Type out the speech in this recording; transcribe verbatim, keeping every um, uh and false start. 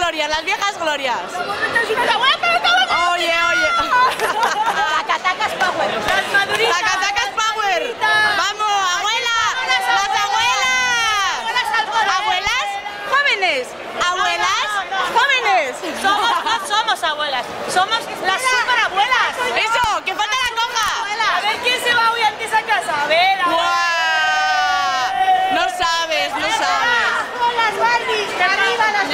glorias, las viejas glorias. Oye, oye. Tacatacas Power. Las maduritas. Tacatacas Power. Vamos, abuela. Las abuelas. Abuelas jóvenes. Abuelas jóvenes. Somos, no somos abuelas, somos las superabuelas. Eso, que falta la coja. A ver quién se va hoy antes a casa. A ver, a ver. ¡Guau! No sabes, no sabes. Las Barbies, arriba las